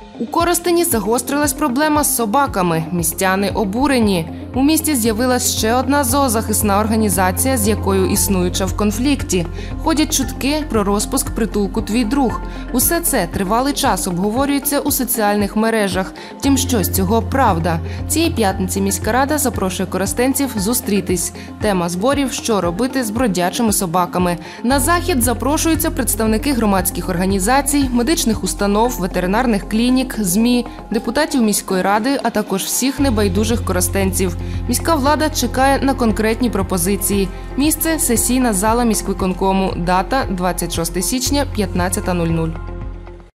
У Коростені загострилась проблема з собаками. Містяни обурені. У місті з'явилась ще одна зоозахисна організація, з якою існуюча в конфлікті. Ходять чутки про розпуск притулку «Твій друг». Усе це тривалий час обговорюється у соціальних мережах. Втім, що з цього правда? Цієї п'ятниці міська рада запрошує коростенців зустрітись. Тема зборів – що робити з бродячими собаками. На захід запрошуються представники громадських організацій, медичних установ, ветеринарних клінік, ЗМІ, депутатів міської ради, а також всіх небайдужих коростенців. Міська влада чекає на конкретні пропозиції. Місце – сесійна зала міськвиконкому. Дата – 26 січня, 15:00.